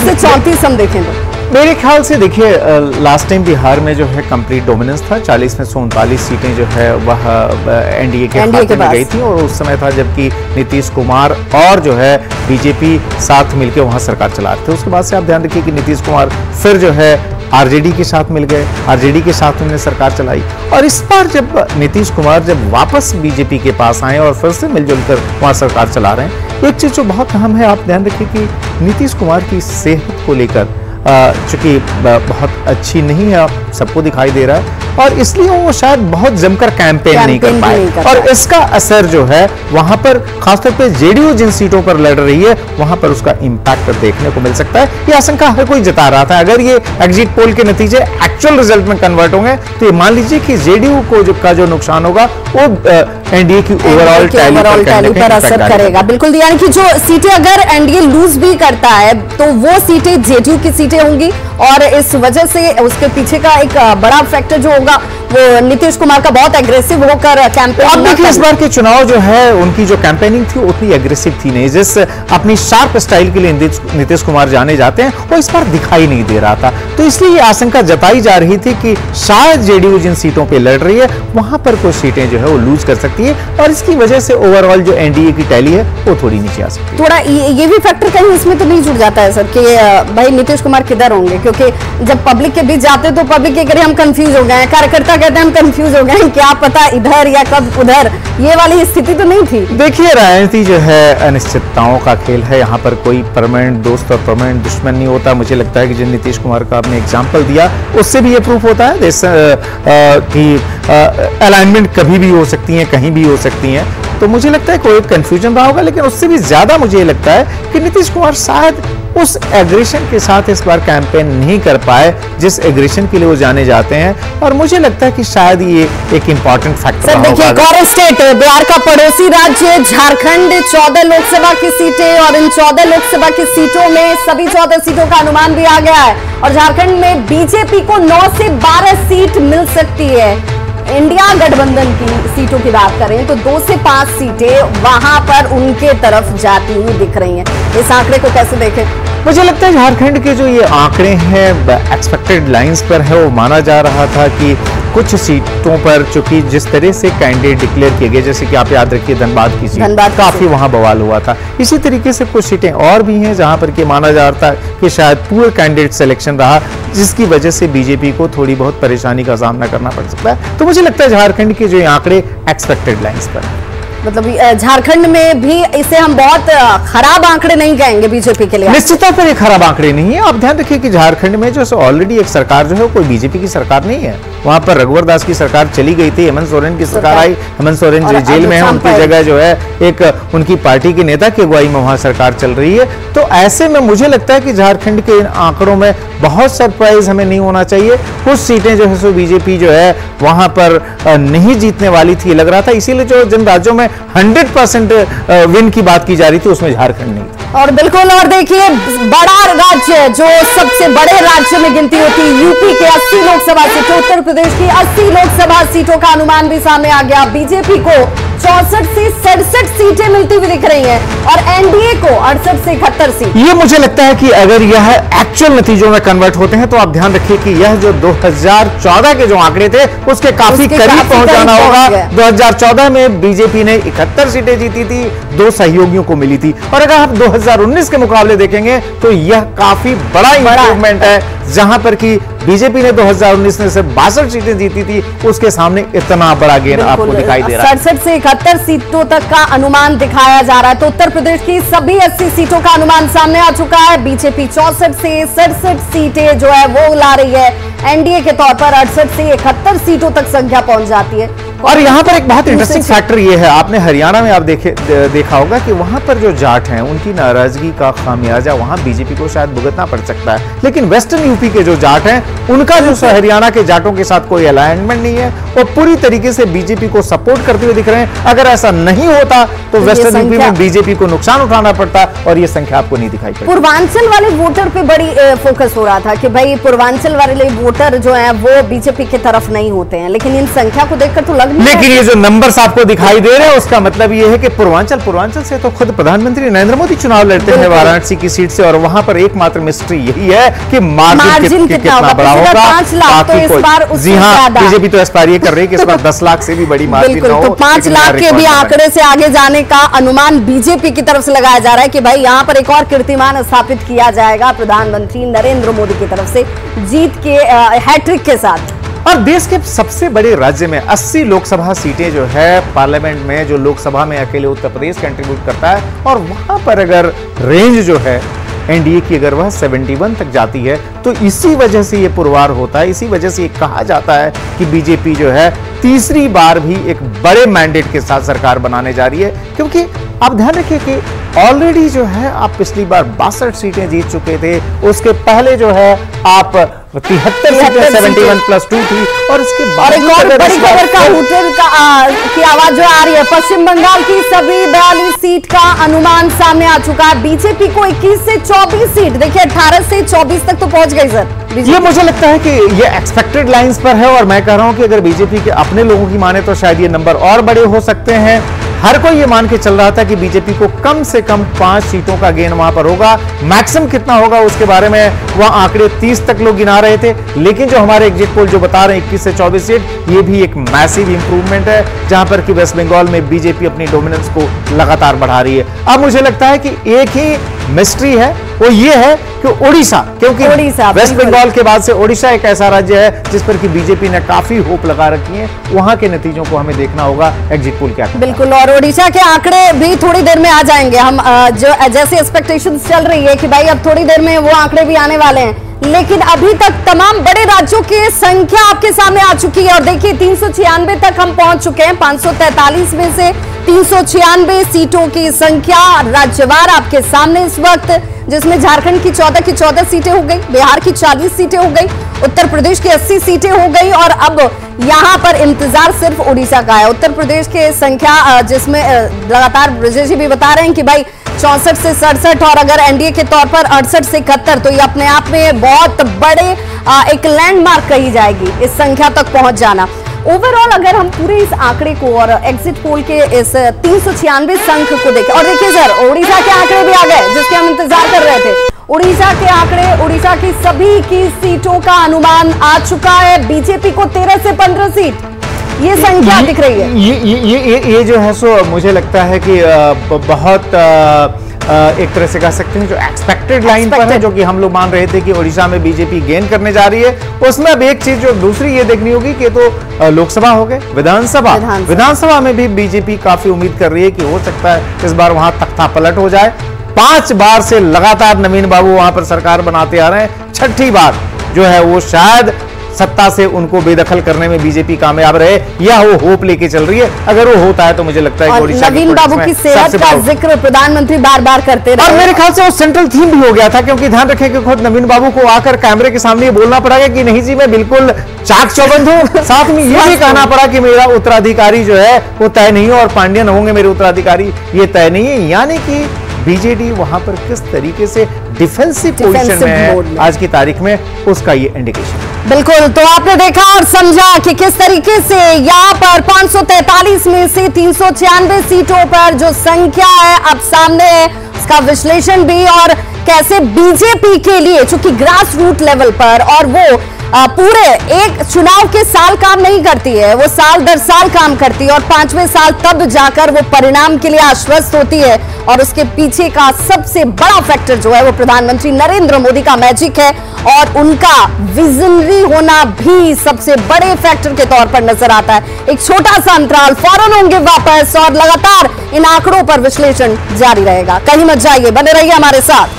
से 34 हम देखें तो मेरे ख्याल से देखिए लास्ट टाइम बिहार में जो है कंप्लीट डोमिनेंस था, 40 में से 39 सीटें जो है वह एनडीए के हाथ में गई थी, और उस समय था जबकि नीतीश कुमार और जो है बीजेपी साथ मिलकर वहां सरकार चला रहे थे। उसके बाद से आप ध्यान रखिए कि नीतीश कुमार फिर जो है आरजेडी के साथ मिल गए, आरजेडी के साथ उन्होंने सरकार चलाई, और इस बार जब नीतीश कुमार जब वापस बीजेपी के पास आए और फिर से मिलजुल कर वहां सरकार चला रहे हैं, एक चीज जो बहुत अहम है, आप ध्यान रखिए कि नीतीश कुमार की सेहत को लेकर चूंकि बहुत अच्छी नहीं है, सबको दिखाई दे रहा है, और इसलिए वो शायद बहुत जमकर कैंपेन नहीं कर पाए, और इसका असर जो है वहां पर खासतौर पे जेडीयू जिन सीटों पर लड़ रही है वहां पर उसका इंपैक्ट देखने को मिल सकता है। ये आशंका हर कोई जता रहा था। अगर ये एग्जिट पोल के नतीजे एक्चुअल रिजल्ट में कन्वर्ट होंगे तो ये मान लीजिए कि जेडीयू को जो नुकसान होगा वो एनडीए की ओवरऑल टैली पर असर करेगा। बिल्कुल, यानी कि जो सीटें अगर एनडीए लूज भी करता है तो वो सीटें जेडीयू की सीटें होंगी, और इस वजह से उसके पीछे का एक बड़ा फैक्टर जो होगा वो नीतीश कुमार का बहुत एग्रेसिव होकर कैंपेन। अब देखिए इस बार के चुनाव जो है उनकी जो कैंपेनिंग थी उतनी एग्रेसिव थी नहीं, जिस अपनी शार्प स्टाइल के लिए नीतीश कुमार जाने जाते हैं वो इस बार दिखाई नहीं दे रहा था। तो इसलिए ये आशंका जताई जा रही थी कि शायद जेडीयू जिन सीटों पे लड़ रही है वहां पर कुछ सीटें जो है वो लूज कर सकती है, और इसकी वजह से ओवरऑल जो एनडीए की टैली है वो थोड़ी नीचे आ सकती है। थोड़ा ये भी फैक्टर कहीं इसमें तो नहीं जुड़ जाता है सर कि भाई नीतीश कुमार किधर होंगे, क्योंकि जब पब्लिक के बीच जाते तो पब्लिक के करीब हम कंफ्यूज हो गए, कार्यकर्ता कहते हैं हम कंफ्यूज हो गए, क्या पता इधर या कब उधर, ये वाली स्थिति तो नहीं थी। देखिए राजनीति जो है अनिश्चितताओं का खेल है, यहाँ पर कोई परमानेंट दोस्त और परमानेंट दुश्मन नहीं होता। मुझे लगता है कि जिन नीतीश कुमार का आपने एग्जाम्पल दिया उससे भी ये प्रूफ होता है कि अलाइनमेंट कभी भी हो सकती है, कहीं भी हो सकती है। तो मुझे लगता है कोई कंफ्यूजन रहा होगा, लेकिन उससे भी ज्यादा मुझे लगता है कि नीतीश कुमार शायद उस एग्रेशन के साथ इस बार कैंपेन नहीं कर पाए जिस एग्रेशन के लिए वो जाने जाते हैं, और मुझे लगता है कि शायद ये एक इंपॉर्टेंट फैक्टर होगा। देखिए गौर स्टेट बिहार का पड़ोसी राज्य झारखंड 14 लोकसभा की सीटें, और इन 14 लोकसभा की सीटों में सभी 14 सीटों का अनुमान भी आ गया है, और झारखंड में बीजेपी को 9 से 12 सीट मिल सकती है। इंडिया गठबंधन की सीटों की बात करें तो 2 से 5 सीटें वहां पर उनके तरफ जाती हुई दिख रही हैं। इस आंकड़े को कैसे देखें? मुझे लगता है झारखंड के जो ये आंकड़े हैं एक्सपेक्टेड लाइंस पर है, वो माना जा रहा था कि कुछ सीटों पर चूंकि जिस तरह से कैंडिडेट डिक्लेयर किए गए, जैसे कि आप याद रखिए धनबाद की सीट काफी वहां बवाल हुआ था, इसी तरीके से कुछ सीटें और भी हैं जहां पर कि माना जा रहा था कि शायद पूरा कैंडिडेट सिलेक्शन रहा, जिसकी वजह से बीजेपी को थोड़ी बहुत परेशानी का सामना करना पड़ सकता है। तो मुझे लगता है झारखंड के जो आंकड़े एक्सपेक्टेड लाइंस पर है। मतलब झारखंड में भी इसे हम बहुत खराब आंकड़े नहीं कहेंगे बीजेपी के लिए। निश्चित तौर पर ये खराब आंकड़े नहीं है। आप ध्यान रखिए कि झारखंड में जो ऑलरेडी एक सरकार जो है कोई बीजेपी की सरकार नहीं है, वहां पर रघुवर दास की सरकार चली गई थी, हेमंत सोरेन की सरकार आई, हेमंत सोरेन जेल में है, उनकी जगह जो है एक उनकी पार्टी के नेता की अगुवाई में वहां सरकार चल रही है। तो ऐसे में मुझे लगता है कि झारखंड के इन आंकड़ों में बहुत सरप्राइज हमें नहीं होना चाहिए। कुछ सीटें जो है सो बीजेपी जो है वहां पर नहीं जीतने वाली थी लग रहा था, इसीलिए जो जिन राज्यों में 100% विन की बात की जा रही थी उसमें झारखंड नहीं था। और बिल्कुल, और देखिए बड़ा राज्य जो सबसे बड़े राज्य में गिनती होती है यूपी के 80 लोकसभा सीटें, उत्तर प्रदेश की 80 लोकसभा सीटों का अनुमान भी सामने आ गया। बीजेपी को 64 से 67 सीटें मिलती हुई दिख रही हैं, और एनडीए को 68 से 71 सीट। ये मुझे लगता है कि अगर यह एक्चुअल नतीजों में कन्वर्ट होते हैं तो आप ध्यान रखिए कि यह जो 2014 के जो आंकड़े थे उसके काफी करीब पहुंच जाना होगा। 2014 में बीजेपी ने 71 सीटें जीती थी, 2 सहयोगियों को मिली थी, और अगर आप 2019 के मुकाबले देखेंगे तो यह काफी बड़ा इंप्रूवमेंट है, जहां पर कि बीजेपी ने 2019 में सिर्फ 62 सीटें जीती थी, उसके सामने इतना बड़ा गेन आपको दिखाई दे रहा है। 67 से 71 सीटों तक का अनुमान दिखाया जा रहा है। तो उत्तर प्रदेश की सभी 80 सीटों का अनुमान सामने आ चुका है। बीजेपी 64 से 67 सीटें जो है वो ला रही है, एनडीए के तौर पर 68 से 71 सीटों तक संख्या पहुंच जाती है। और यहाँ पर एक बहुत इंटरेस्टिंग फैक्टर ये है, आपने हरियाणा में आप देखा होगा कि वहां पर जो जाट हैं उनकी नाराजगी का खामियाजा वहां बीजेपी को शायद भुगतना पड़ सकता है, लेकिन वेस्टर्न यूपी के जो जाट हैं उनका जो हरियाणा के जाटों के साथ कोई अलाइनमेंट नहीं है, वो पूरी तरीके से बीजेपी को सपोर्ट करते हुए दिख रहे हैं। अगर ऐसा नहीं होता तो वेस्टर्न यूपी में बीजेपी को नुकसान उठाना पड़ता, और ये संख्या आपको नहीं दिखाई पड़ती। पूर्वांचल वाले वोटर पे बड़ी फोकस हो रहा था कि भाई पूर्वांचल वाले वोटर जो है वो बीजेपी की तरफ नहीं होते हैं, लेकिन इन संख्या को देखकर तो लग लग नहीं, लेकिन ये जो नंबर्स आपको दिखाई दे रहे हैं उसका मतलब ये है कि पूर्वांचल से तो खुद प्रधानमंत्री नरेंद्र मोदी चुनाव लड़ते हैं वाराणसी की सीट से, और वहां पर एकमात्र मिस्ट्री यही है कि मार्जिन कितना बड़ा होगा। 5 लाख तो इस बार, जी हाँ, बीजेपी तो एस्पायर ये कर रही है कि इस बार 10 लाख से भी बड़ी मार्जिन ना हो। तो 5 लाख के भी आंकड़े से आगे जाने का अनुमान बीजेपी की तरफ से लगाया जा रहा है कि भाई यहां पर एक और कीर्तिमान स्थापित किया जाएगा प्रधानमंत्री नरेंद्र मोदी की तरफ से जीत के हैट्रिक के साथ। और देश के सबसे बड़े राज्य में 80 लोकसभा सीटें जो है पार्लियामेंट में, जो लोकसभा में अकेले उत्तर प्रदेश कंट्रीब्यूट करता है, और वहां पर अगर रेंज जो है एनडीए की अगर वह 71 तक जाती है तो इसी वजह से ये पुरवार होता है, इसी वजह से ये कहा जाता है कि बीजेपी जो है तीसरी बार भी एक बड़े मैंडेट के साथ सरकार बनाने जा रही है। क्योंकि आप ध्यान रखिए कि ऑलरेडी जो है आप पिछली बार 62 सीटें जीत चुके थे, उसके पहले जो है आप 73 सीटें 71 + 2 थी, और इसके बाद एक और बड़ी खबर का हूटर की आवाज जो आ रही है, पश्चिम बंगाल की सभी 42 सीट का अनुमान सामने आ चुका है। बीजेपी को 21 से 24 सीट, देखिए 18 से 24 तक तो पहुंच गई सर। ये मुझे लगता है कि ये एक्सपेक्टेड लाइंस पर है, और मैं कह रहा हूं कि अगर बीजेपी के अपने लोगों की माने तो शायद ये नंबर और बड़े हो सकते हैं। हर कोई ये मान के चल रहा था कि बीजेपी को कम से कम 5 सीटों का गेन वहां पर होगा। मैक्सिमम कितना होगा उसके बारे में वह आंकड़े 30 तक लोग गिना रहे थे, लेकिन जो हमारे एग्जिट पोल जो बता रहे हैं 21 से 24 सीट, ये भी एक मैसिव इंप्रूवमेंट है, जहां पर कि वेस्ट बंगाल में बीजेपी अपनी डोमिनेंस को लगातार बढ़ा रही है। अब मुझे लगता है कि एक ही मिस्ट्री है, वो ये है कि ओडिशा, क्योंकि वेस्ट बंगाल के बाद से ओडिशा एक ऐसा राज्य है जिस पर कि बीजेपी ने काफी होप लगा रखी है। वहां के नतीजों को हमें देखना होगा एग्जिट पोल क्या कहता है। बिल्कुल, और ओडिशा के आंकड़े भी थोड़ी देर में आ जाएंगे। हम जो जैसे एक्सपेक्टेशंस चल रही है कि भाई अब थोड़ी देर में वो आंकड़े भी आने वाले हैं, लेकिन अभी तक तमाम बड़े राज्यों की संख्या आपके सामने आ चुकी है। और देखिए 396 तक हम पहुंच चुके हैं। 543 में से 396 सीटों की संख्या राज्यवार आपके सामने इस वक्त, जिसमें झारखंड की 14 सीटें हो गई, बिहार की 40 सीटें हो गई, उत्तर प्रदेश की 80 सीटें हो गई, और अब यहां पर इंतजार सिर्फ उड़ीसा का है। उत्तर प्रदेश की संख्या जिसमें लगातार ब्रजेश जी भी बता रहे हैं कि भाई 64 से 67, और अगर एनडीए के तौर पर 68 से 71, तो ये अपने आप में बहुत बड़े एक लैंडमार्क कही जाएगी इस संख्या तक पहुंच जाना। ओवरऑल अगर हम पूरे इस आंकड़े को और एग्जिट पोल के इस 396 अंक को देखें, और देखिए सर उड़ीसा के आंकड़े भी आ गए जिसके हम इंतजार कर रहे थे। उड़ीसा के आंकड़े, उड़ीसा की सभी की सीटों का अनुमान आ चुका है। बीजेपी को 13 से 15 सीट, ये संख्या दिख रही है। ये जो है सो मुझे लगता है कि बहुत एक तरह से कह सकते हैं जो एक्सपेक्टेड लाइन पर है, जो कि हम लोग मान रहे थे कि ओडिशा में बीजेपी गेन करने जा रही है। उसमें अब एक चीज जो दूसरी ये देखनी होगी कि तो लोकसभा हो गए, विधानसभा में भी बीजेपी काफी उम्मीद कर रही है कि हो सकता है इस बार वहां तख्ता पलट हो जाए। 5 बार से लगातार नवीन बाबू वहां पर सरकार बनाते आ रहे हैं, 6ठी बार जो है वो शायद सत्ता से उनको बेदखल करने में बीजेपी कामयाब रहे, या वो होप लेके चल रही है। अगर वो होता है तो मुझे लगता है कि ओडिशा नवीन बाबू की सेहत का जिक्र प्रधानमंत्री बार बार करते रहे, और मेरे ख्याल से वो सेंट्रल थीम भी हो गया था। क्योंकि ध्यान रखें कि खुद नवीन बाबू को आकर कैमरे के सामने बोलना पड़ा कि नहीं जी मैं बिल्कुल चाक चौबंद हूं, साथ में ये भी कहना पड़ा कि मेरा उत्तराधिकारी जो है वो तय नहीं है, और पांड्यन होंगे मेरे उत्तराधिकारी, ये तय नहीं है। यानी कि बीजेडी वहां पर किस तरीके से डिफेंसिव पोजीशन में है आज की तारीख में, उसका ये इंडिकेशन। बिल्कुल, तो आपने देखा और समझा कि किस तरीके से यहाँ पर 543 में से 396 सीटों पर जो संख्या है अब सामने है, उसका विश्लेषण भी, और कैसे बीजेपी के लिए चूंकि ग्रास रूट लेवल पर, और वो पूरे एक चुनाव के साल काम नहीं करती है, वो साल दर साल काम करती है, और 5वें साल तब जाकर वो परिणाम के लिए आश्वस्त होती है। और उसके पीछे का सबसे बड़ा फैक्टर जो है वो प्रधानमंत्री नरेंद्र मोदी का मैजिक है, और उनका विजनरी होना भी सबसे बड़े फैक्टर के तौर पर नजर आता है। एक छोटा सा अंतराल, फौरन होंगे वापस, और लगातार इन आंकड़ों पर विश्लेषण जारी रहेगा। कहीं मत जाइए, बने रहिए हमारे साथ।